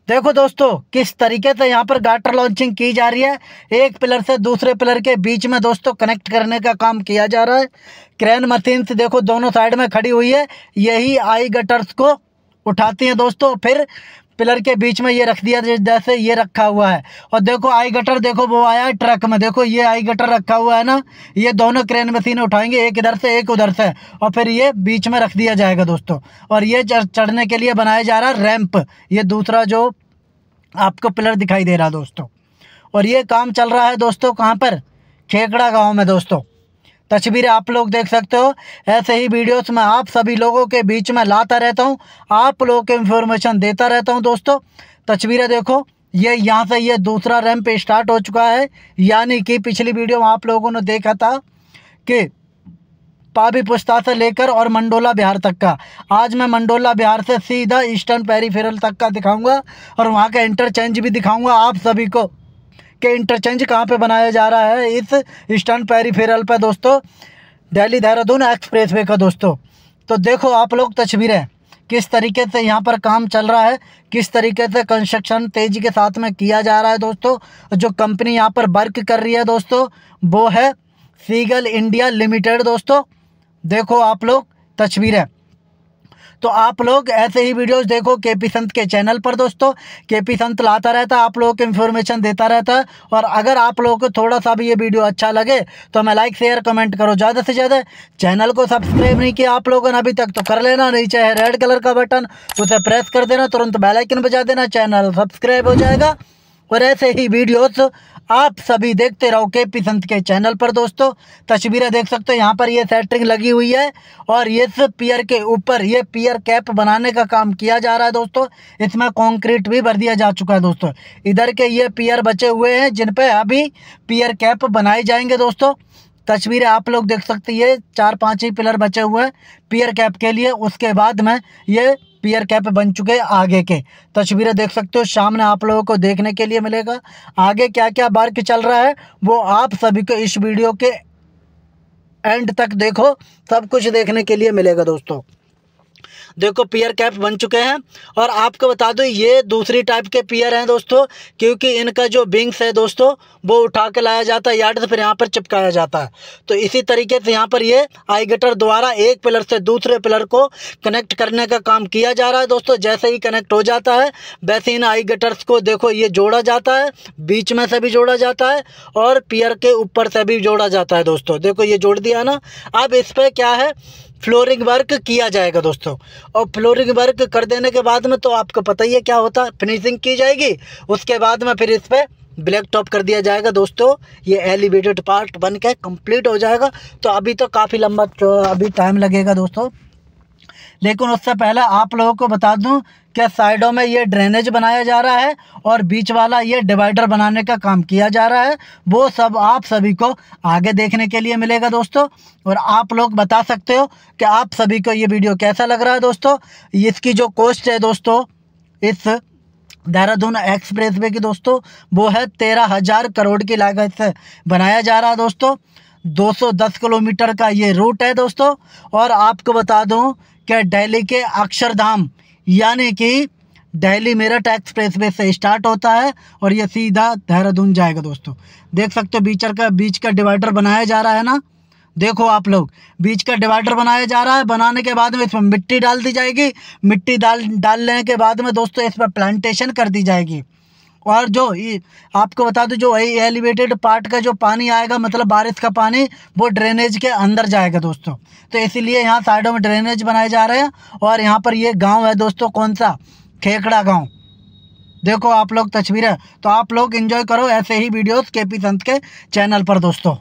देखो दोस्तों किस तरीके से यहाँ पर गाटर लॉन्चिंग की जा रही है। एक पिलर से दूसरे पिलर के बीच में दोस्तों कनेक्ट करने का काम किया जा रहा है। क्रेन मशीन से देखो दोनों साइड में खड़ी हुई है, यही आई गटर्स को उठाती है दोस्तों, फिर पिलर के बीच में ये रख दिया जैसे ये रखा हुआ है। और देखो आई गटर देखो वो आया है ट्रक में, देखो ये आई गटर रखा हुआ है ना, ये दोनों क्रेन मशीनें उठाएंगे, एक इधर से एक उधर से, और फिर ये बीच में रख दिया जाएगा दोस्तों। और ये चढ़ने के लिए बनाया जा रहा है रैंप, ये दूसरा जो आपको पिलर दिखाई दे रहा है दोस्तों। और ये काम चल रहा है दोस्तों कहाँ पर, खेकड़ा गांव में दोस्तों। तस्वीरें आप लोग देख सकते हो। ऐसे ही वीडियोस में आप सभी लोगों के बीच में लाता रहता हूँ, आप लोगों को इन्फॉर्मेशन देता रहता हूँ दोस्तों। तस्वीरें देखो, ये यहाँ से ये दूसरा रैंप स्टार्ट हो चुका है, यानी कि पिछली वीडियो में आप लोगों ने देखा था कि पाबी पुस्ता से लेकर और मंडोला बिहार तक का। आज मैं मंडोला बिहार से सीधा ईस्टर्न पेरीफेरल तक का दिखाऊंगा और वहाँ का इंटरचेंज भी दिखाऊंगा आप सभी को कि इंटरचेंज कहाँ पे बनाया जा रहा है इस ईस्टर्न पेरीफेरल पे दोस्तों, दिल्ली देहरादून एक्सप्रेस वे का दोस्तों। तो देखो आप लोग तस्वीरें किस तरीके से यहाँ पर काम चल रहा है, किस तरीके से कंस्ट्रक्शन तेज़ी के साथ में किया जा रहा है दोस्तों। जो कंपनी यहाँ पर वर्क कर रही है दोस्तों वो है सीगल इंडिया लिमिटेड दोस्तों। देखो आप लोग तस्वीरें, तो आप लोग ऐसे ही वीडियोस देखो केपी संत के चैनल पर दोस्तों। केपी संत लाता रहता है, आप लोगों को इन्फॉर्मेशन देता रहता है। और अगर आप लोगों को थोड़ा सा भी ये वीडियो अच्छा लगे तो हमें लाइक शेयर कमेंट करो ज़्यादा से ज़्यादा। चैनल को सब्सक्राइब नहीं किया आप लोगों ने अभी तक तो कर लेना, नीचे है रेड कलर का बटन, उसे प्रेस कर देना, तुरंत बेल आइकन बजा देना, चैनल सब्सक्राइब हो जाएगा। और ऐसे ही वीडियोस आप सभी देखते रहो केपी संत के चैनल पर दोस्तों। तस्वीरें देख सकते हो, यहाँ पर ये सेंटरिंग लगी हुई है और इस पियर के ऊपर ये पियर कैप बनाने का काम किया जा रहा है दोस्तों। इसमें कंक्रीट भी भर दिया जा चुका है दोस्तों। इधर के ये पियर बचे हुए हैं जिन पे अभी पियर कैप बनाए जाएंगे दोस्तों। तस्वीरें आप लोग देख सकते हैं, ये 4-5 ही पिलर बचे हुए हैं पियर कैप के लिए, उसके बाद में ये पियर कैप बन चुके आगे के। तस्वीरें देख सकते हो, सामने आप लोगों को देखने के लिए मिलेगा। आगे क्या क्या वर्क चल रहा है वो आप सभी को इस वीडियो के एंड तक देखो, सब कुछ देखने के लिए मिलेगा दोस्तों। देखो पियर कैप बन चुके हैं और आपको बता दो ये दूसरी टाइप के पियर हैं दोस्तों, क्योंकि इनका जो विंग्स है दोस्तों वो उठा के लाया जाता है यार्ड से, फिर यहाँ पर चिपकाया जाता है। तो इसी तरीके से यहाँ पर ये आई गटर द्वारा एक पिलर से दूसरे पिलर को कनेक्ट करने का काम किया जा रहा है दोस्तों। जैसे ही कनेक्ट हो जाता है वैसे इन आई गटर्स को देखो ये जोड़ा जाता है, बीच में से भी जोड़ा जाता है और पियर के ऊपर से भी जोड़ा जाता है दोस्तों। देखो ये जोड़ दिया ना। अब इस पर क्या है, फ्लोरिंग वर्क किया जाएगा दोस्तों। और फ्लोरिंग वर्क कर देने के बाद में तो आपको पता ही है क्या होता है, फिनिशिंग की जाएगी, उसके बाद में फिर इस पर ब्लैक टॉप कर दिया जाएगा दोस्तों। ये एलिवेटेड पार्ट बन के कंप्लीट हो जाएगा। तो अभी तो काफ़ी लंबा अभी टाइम लगेगा दोस्तों, लेकिन उससे पहले आप लोगों को बता दूं कि साइडों में ये ड्रेनेज बनाया जा रहा है और बीच वाला ये डिवाइडर बनाने का काम किया जा रहा है। वो सब आप सभी को आगे देखने के लिए मिलेगा दोस्तों। और आप लोग बता सकते हो कि आप सभी को ये वीडियो कैसा लग रहा है दोस्तों। इसकी जो कॉस्ट है दोस्तों इस देहरादून एक्सप्रेस वे की दोस्तों वो है 13,000 करोड़ की लागत से बनाया जा रहा है दोस्तों। 210 किलोमीटर का ये रूट है दोस्तों। और आपको बता दूं कि दिल्ली के अक्षरधाम यानी कि दिल्ली मेरठ एक्सप्रेस वे से स्टार्ट होता है और ये सीधा देहरादून जाएगा दोस्तों। देख सकते हो बीच का डिवाइडर बनाया जा रहा है ना। देखो आप लोग बीच का डिवाइडर बनाया जा रहा है, बनाने के बाद में इसमें मिट्टी डाल दी जाएगी। मिट्टी डालने के बाद में दोस्तों इस पर प्लांटेशन कर दी जाएगी। और जो आपको बता दूं जो एलिवेटेड पार्ट का जो पानी आएगा मतलब बारिश का पानी वो ड्रेनेज के अंदर जाएगा दोस्तों। तो इसीलिए यहाँ साइडों में ड्रेनेज बनाए जा रहे हैं। और यहाँ पर ये गांव है दोस्तों, कौन सा, खेकड़ा गांव। देखो आप लोग तस्वीरें, तो आप लोग एंजॉय करो ऐसे ही वीडियोस केपी संत के चैनल पर दोस्तों।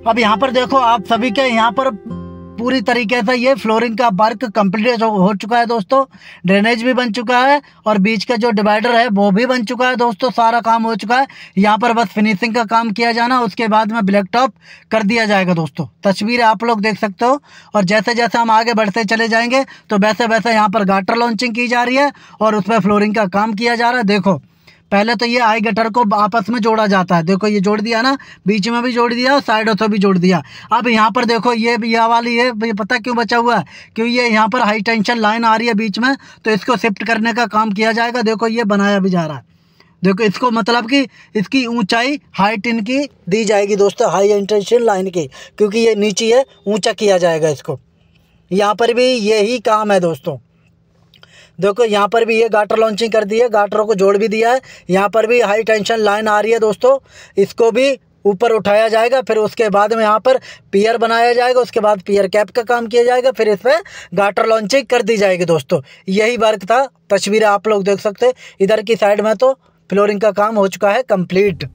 अब यहाँ पर देखो आप सभी के यहाँ पर पूरी तरीके से ये फ्लोरिंग का वर्क कंप्लीट हो चुका है दोस्तों। ड्रेनेज भी बन चुका है और बीच का जो डिवाइडर है वो भी बन चुका है दोस्तों। सारा काम हो चुका है, यहाँ पर बस फिनिशिंग का काम किया जाना, उसके बाद में ब्लैक टॉप कर दिया जाएगा दोस्तों। तस्वीर आप लोग देख सकते हो। और जैसे जैसे हम आगे बढ़ते चले जाएंगे तो वैसे वैसे यहाँ पर गाटर लॉन्चिंग की जा रही है और उसमें फ्लोरिंग का काम किया जा रहा है। देखो पहले तो ये आई गटर को आपस में जोड़ा जाता है। देखो ये जोड़ दिया ना, बीच में भी जोड़ दिया और साइडों से भी जोड़ दिया। अब यहाँ पर देखो ये वाली है, ये पता क्यों बचा हुआ है? क्योंकि ये यहाँ पर हाई टेंशन लाइन आ रही है बीच में, तो इसको शिफ्ट करने का काम किया जाएगा। देखो ये बनाया भी जा रहा है। देखो इसको मतलब कि इसकी ऊंचाई हाइट इनकी दी जाएगी दोस्तों, हाई टेंशन लाइन की, क्योंकि ये नीचे है, ऊँचा किया जाएगा इसको। यहाँ पर भी यही काम है दोस्तों। देखो यहाँ पर भी ये गाटर लॉन्चिंग कर दी है, गाटरों को जोड़ भी दिया है। यहाँ पर भी हाई टेंशन लाइन आ रही है दोस्तों, इसको भी ऊपर उठाया जाएगा। फिर उसके बाद में यहाँ पर पियर बनाया जाएगा, उसके बाद पियर कैप का काम किया जाएगा, फिर इस पर गाटर लॉन्चिंग कर दी जाएगी दोस्तों। यही वर्क था। तस्वीरें आप लोग देख सकते हैं। इधर की साइड में तो फ्लोरिंग का काम हो चुका है कंप्लीट।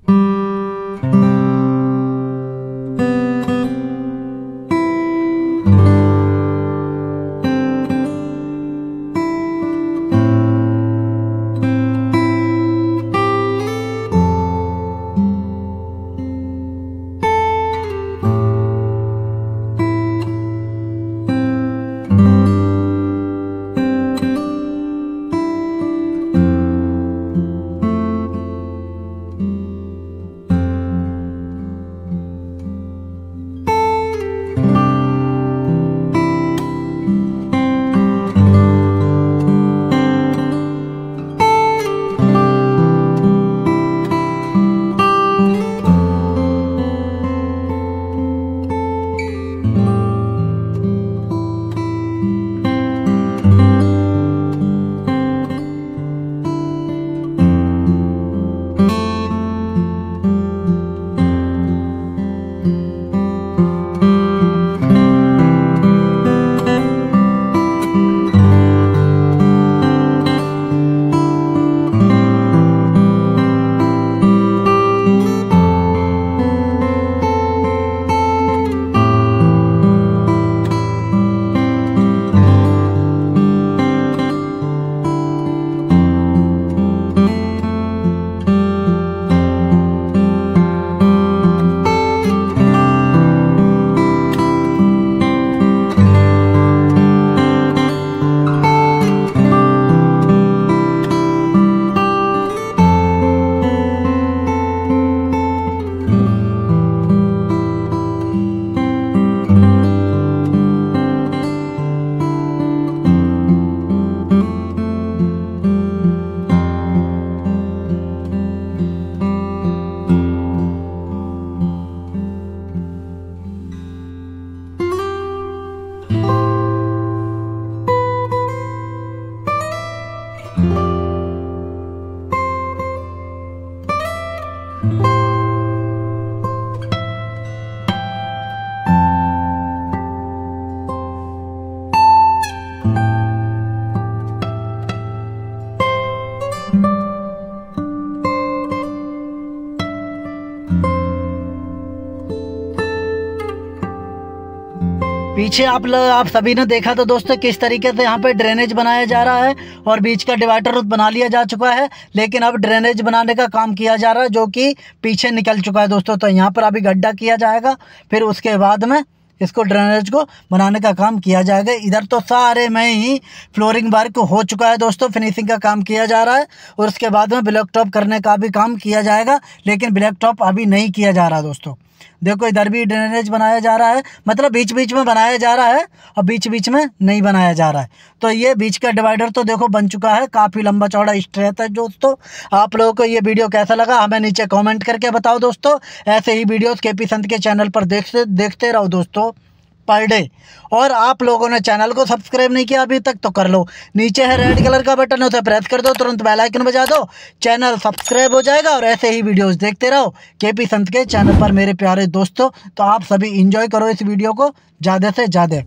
पीछे आप सभी ने देखा तो दोस्तों किस तरीके से यहाँ पे ड्रेनेज बनाया जा रहा है और बीच का डिवाइडर बना लिया जा चुका है। लेकिन अब ड्रेनेज बनाने का काम किया जा रहा है जो कि पीछे निकल चुका है दोस्तों। तो यहाँ पर अभी गड्ढा किया जाएगा, फिर उसके बाद में इसको ड्रेनेज को बनाने का काम किया जाएगा। इधर तो सारे में ही फ्लोरिंग वर्क हो चुका है दोस्तों, फिनिशिंग का काम किया जा रहा है और उसके बाद में ब्लैक टॉप करने का भी काम किया जाएगा। लेकिन ब्लैक टॉप अभी नहीं किया जा रहा दोस्तों। देखो इधर भी ड्रेनेज बनाया जा रहा है, मतलब बीच बीच में बनाया जा रहा है और बीच बीच में नहीं बनाया जा रहा है। तो ये बीच का डिवाइडर तो देखो बन चुका है, काफ़ी लंबा चौड़ा स्ट्रेच है दोस्तों। आप लोगों को ये वीडियो कैसा लगा हमें नीचे कमेंट करके बताओ दोस्तों। ऐसे ही वीडियोस केपी संत के चैनल पर देखते रहो दोस्तों पर डे। और आप लोगों ने चैनल को सब्सक्राइब नहीं किया अभी तक तो कर लो, नीचे है रेड कलर का बटन, उसे प्रेस कर दो, तुरंत बेल आइकन बजा दो, चैनल सब्सक्राइब हो जाएगा। और ऐसे ही वीडियोस देखते रहो केपी संत के चैनल पर मेरे प्यारे दोस्तों। तो आप सभी एंजॉय करो इस वीडियो को ज़्यादा से ज़्यादा।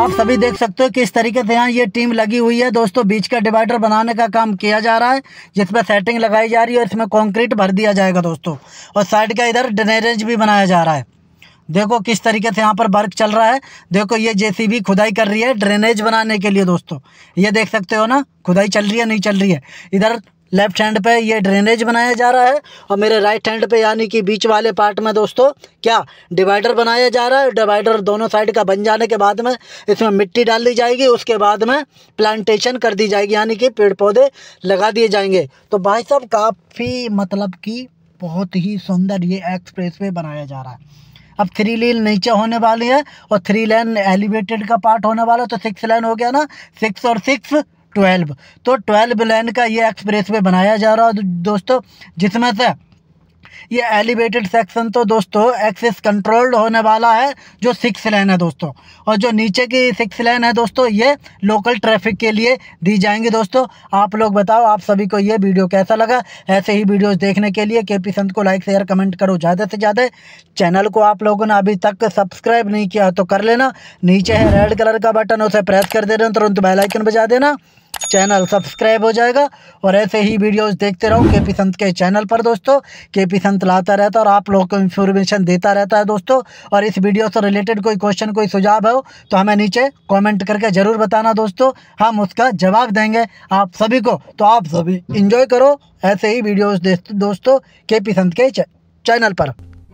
आप सभी देख सकते हो किस तरीके से यहाँ ये टीम लगी हुई है दोस्तों। बीच का डिवाइडर बनाने का काम किया जा रहा है, जिसमें सेटिंग लगाई जा रही है और इसमें कंक्रीट भर दिया जाएगा दोस्तों। और साइड का इधर ड्रेनेज भी बनाया जा रहा है। देखो किस तरीके से यहाँ पर वर्क चल रहा है। देखो ये जेसीबी खुदाई कर रही है ड्रेनेज बनाने के लिए दोस्तों। ये देख सकते हो ना, खुदाई चल रही है, नहीं चल रही है। इधर लेफ्ट हैंड पे ये ड्रेनेज बनाया जा रहा है और मेरे राइट हैंड पे यानी कि बीच वाले पार्ट में दोस्तों क्या डिवाइडर बनाया जा रहा है। डिवाइडर दोनों साइड का बन जाने के बाद में इसमें मिट्टी डाल दी जाएगी, उसके बाद में प्लांटेशन कर दी जाएगी, यानी कि पेड़ पौधे लगा दिए जाएंगे। तो भाई साहब काफ़ी मतलब कि बहुत ही सुंदर ये एक्सप्रेस वे बनाया जा रहा है। अब 3 लेन नीचे होने वाली है और 3 लेन एलिवेटेड का पार्ट होने वाला है। तो 6 लेन हो गया ना, 6 और 6 12। तो 12 लेन का ये एक्सप्रेस वे बनाया जा रहा है दोस्तों, जिसमें से ये एलिवेटेड सेक्शन तो दोस्तों एक्सेस कंट्रोल्ड होने वाला है, जो 6 लेन है दोस्तों। और जो नीचे की 6 लेन है दोस्तों, ये लोकल ट्रैफिक के लिए दी जाएंगी दोस्तों। आप लोग बताओ, आप सभी को ये वीडियो कैसा लगा। ऐसे ही वीडियोस देखने के लिए केपी संत को लाइक शेयर कमेंट करो ज़्यादा से ज़्यादा। चैनल को आप लोगों ने अभी तक सब्सक्राइब नहीं किया तो कर लेना। नीचे है रेड कलर का बटन, उसे प्रेस कर देना, तुरंत बेल आइकन बजा देना, चैनल सब्सक्राइब हो जाएगा। और ऐसे ही वीडियोस देखते रहो केपी संत के चैनल पर दोस्तों। केपी संत लाता रहता है और आप लोगों को इन्फॉर्मेशन देता रहता है दोस्तों। और इस वीडियो से रिलेटेड कोई क्वेश्चन कोई सुझाव हो तो हमें नीचे कमेंट करके ज़रूर बताना दोस्तों, हम उसका जवाब देंगे आप सभी को। तो आप सभी इंजॉय करो ऐसे ही वीडियोस दोस्तों केपी संत के चैनल पर।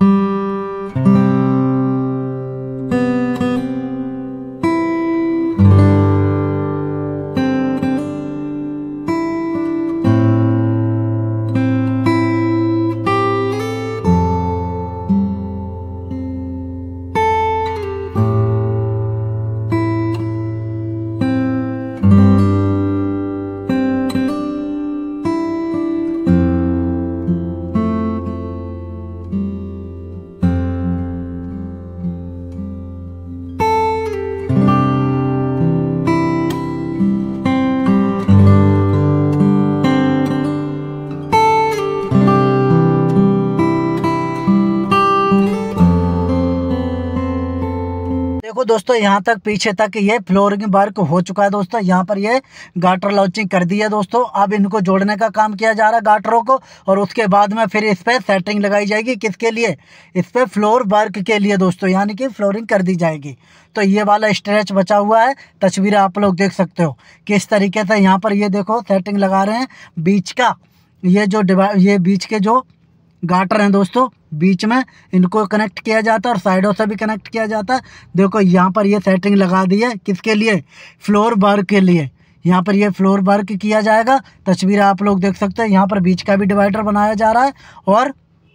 देखो दोस्तों, यहाँ तक पीछे तक ये फ्लोरिंग वर्क हो चुका है दोस्तों। यहाँ पर ये गाटर लॉन्चिंग कर दी है दोस्तों। अब इनको जोड़ने का काम किया जा रहा है गाटरों को, और उसके बाद में फिर इस पर सेटिंग लगाई जाएगी। किसके लिए? इस पर फ्लोर वर्क के लिए दोस्तों, यानी कि फ्लोरिंग कर दी जाएगी। तो ये वाला स्ट्रेच बचा हुआ है, तस्वीरें आप लोग देख सकते हो किस तरीके से यहाँ पर ये देखो सेटिंग लगा रहे हैं। बीच का ये जो ये बीच के जो गाटर हैं दोस्तों, बीच में इनको कनेक्ट किया जाता है और साइडों से भी कनेक्ट किया जाता है। देखो यहाँ पर ये सेटिंग लगा दी है, किसके लिए? फ्लोर वर्क के लिए। यहाँ पर ये फ्लोर वर्क किया जाएगा। तस्वीर आप लोग देख सकते हैं। यहाँ पर बीच का भी डिवाइडर बनाया जा रहा है और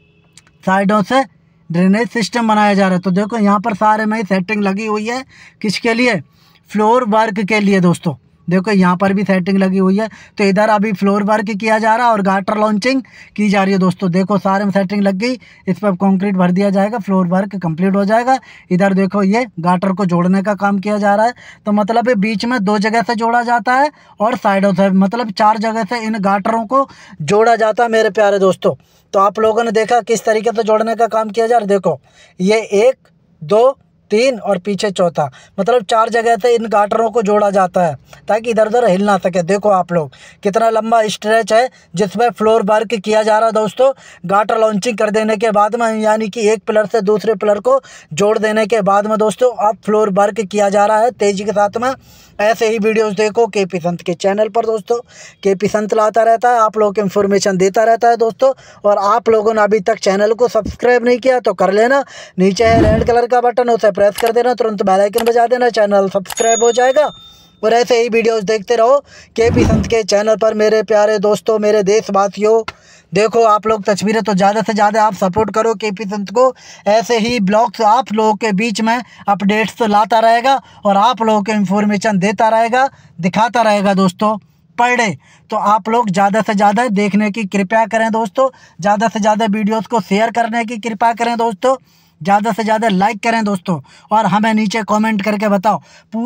साइडों से ड्रेनेज सिस्टम बनाया जा रहा है। तो देखो यहाँ पर सारे में सेटिंग लगी हुई है, किसके लिए? फ्लोर वर्क के लिए दोस्तों। देखो यहाँ पर भी सेटिंग लगी हुई है। तो इधर अभी फ्लोर वर्क किया जा रहा है और गाटर लॉन्चिंग की जा रही है दोस्तों। देखो सारे में सेटिंग लग गई, इस पर कंक्रीट भर दिया जाएगा, फ्लोर वर्क कंप्लीट हो जाएगा। इधर देखो ये गाटर को जोड़ने का काम किया जा रहा है। तो मतलब बीच में 2 जगह से जोड़ा जाता है और साइडों से, मतलब 4 जगह से इन गाटरों को जोड़ा जाता है मेरे प्यारे दोस्तों। तो आप लोगों ने देखा किस तरीके से जोड़ने का काम किया जा रहा है। देखो ये 1 2 3 और पीछे चौथा, मतलब 4 जगह से इन गाटरों को जोड़ा जाता है ताकि इधर उधर हिल ना सके। देखो आप लोग कितना लंबा स्ट्रेच है जिसमें फ्लोर वर्क किया जा रहा है दोस्तों। गाटर लॉन्चिंग कर देने के बाद में, यानी कि एक पिलर से दूसरे पिलर को जोड़ देने के बाद में दोस्तों अब फ्लोर वर्क किया जा रहा है तेजी के साथ में। ऐसे ही वीडियोस देखो केपी संत के चैनल पर दोस्तों। केपी संत लाता रहता है, आप लोगों को इन्फॉर्मेशन देता रहता है दोस्तों। और आप लोगों ने अभी तक चैनल को सब्सक्राइब नहीं किया तो कर लेना। नीचे है रेड कलर का बटन, उसे प्रेस कर देना, तुरंत बेल आइकन बजा देना, चैनल सब्सक्राइब हो जाएगा। और ऐसे ही वीडियोस देखते रहो केपी संत के चैनल पर मेरे प्यारे दोस्तों, मेरे देशवासियों। देखो आप लोग तस्वीरें तो ज़्यादा से ज़्यादा आप सपोर्ट करो केपी संत को। ऐसे ही ब्लॉग्स आप लोगों के बीच में अपडेट्स तो लाता रहेगा और आप लोगों को इन्फॉर्मेशन देता रहेगा, दिखाता रहेगा दोस्तों पर डे। तो आप लोग ज़्यादा से ज़्यादा देखने की कृपया करें दोस्तों, ज़्यादा से ज़्यादा वीडियोस को शेयर करने की कृपया करें दोस्तों, ज़्यादा से ज़्यादा लाइक करें दोस्तों। और हमें नीचे कमेंट करके बताओ।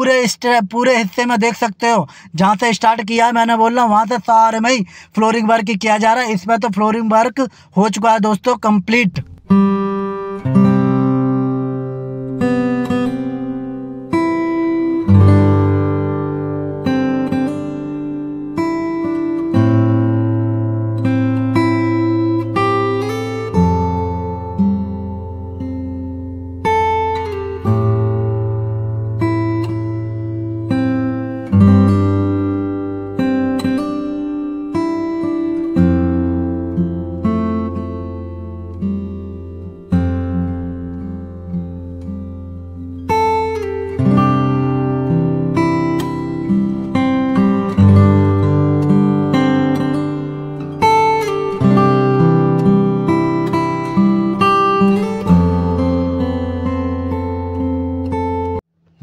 पूरे हिस्से में देख सकते हो जहाँ से स्टार्ट किया है, मैंने बोल रहा हूँ वहाँ से सारे में ही फ्लोरिंग वर्क किया जा रहा है। इसमें तो फ्लोरिंग वर्क हो चुका है दोस्तों कंप्लीट।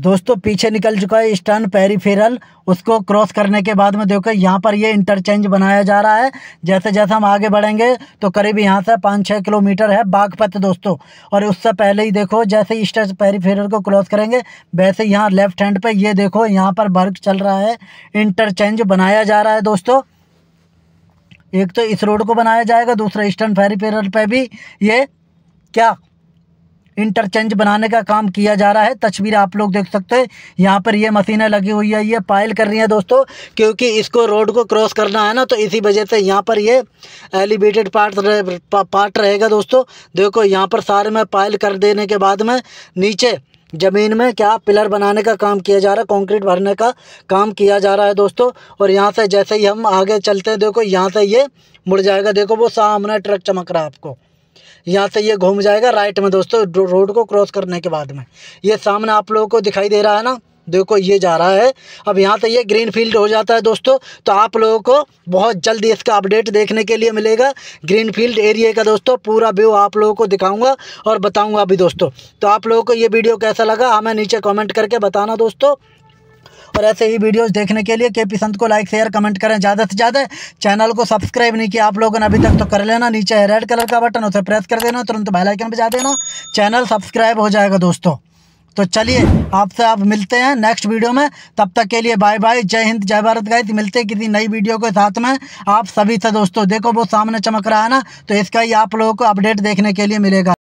दोस्तों पीछे निकल चुका है ईस्टर्न पेरिफेरल। उसको क्रॉस करने के बाद में देखो यहाँ पर ये इंटरचेंज बनाया जा रहा है। जैसे जैसे हम आगे बढ़ेंगे तो करीब यहाँ से 5-6 किलोमीटर है बागपत दोस्तों। और उससे पहले ही देखो जैसे ईस्टर्न पेरिफेरल को क्रॉस करेंगे वैसे यहाँ लेफ्ट हैंड पे ये देखो यहाँ पर वर्क चल रहा है, इंटरचेंज बनाया जा रहा है दोस्तों। एक तो इस रोड को बनाया जाएगा, दूसरा ईस्टर्न पेरिफेरल पे भी ये क्या इंटरचेंज बनाने का काम किया जा रहा है। तस्वीर आप लोग देख सकते हैं, यहाँ पर ये मशीनें लगी हुई है, ये पाइल कर रही हैं दोस्तों, क्योंकि इसको रोड को क्रॉस करना है ना, तो इसी वजह से यहाँ पर ये एलिवेटेड पार्ट रहेगा दोस्तों। देखो यहाँ पर सारे में पाइल कर देने के बाद में नीचे ज़मीन में क्या पिलर बनाने का काम किया जा रहा है, कंक्रीट भरने का काम किया जा रहा है दोस्तों। और यहाँ से जैसे ही हम आगे चलते हैं देखो यहाँ से ये मुड़ जाएगा। देखो वो सामने ट्रक चमक रहा है आपको, यहाँ से ये घूम जाएगा राइट में दोस्तों। रोड को क्रॉस करने के बाद में ये सामने आप लोगों को दिखाई दे रहा है ना, देखो ये जा रहा है। अब यहाँ से ये ग्रीन फील्ड हो जाता है दोस्तों। तो आप लोगों को बहुत जल्दी इसका अपडेट देखने के लिए मिलेगा ग्रीन फील्ड एरिया का दोस्तों। पूरा व्यू आप लोगों को दिखाऊंगा और बताऊंगा भी दोस्तों। तो आप लोगों को ये वीडियो कैसा लगा हमें नीचे कमेंट करके बताना दोस्तों। और ऐसे ही वीडियोस देखने के लिए केपी संत को लाइक शेयर कमेंट करें ज़्यादा से ज़्यादा। चैनल को सब्सक्राइब नहीं किया आप लोगों ने अभी तक तो कर लेना, नीचे है रेड कलर का बटन, उसे प्रेस कर देना, तुरंत बेल आइकन बजा देना, चैनल सब्सक्राइब हो जाएगा दोस्तों। तो चलिए आपसे आप मिलते हैं नेक्स्ट वीडियो में, तब तक के लिए बाय बाय, जय हिंद जय भारत गाइस। मिलते हैं किसी नई वीडियो के साथ में आप सभी से दोस्तों। देखो वो सामने चमक रहा है ना, तो इसका ही आप लोगों को अपडेट देखने के लिए मिलेगा।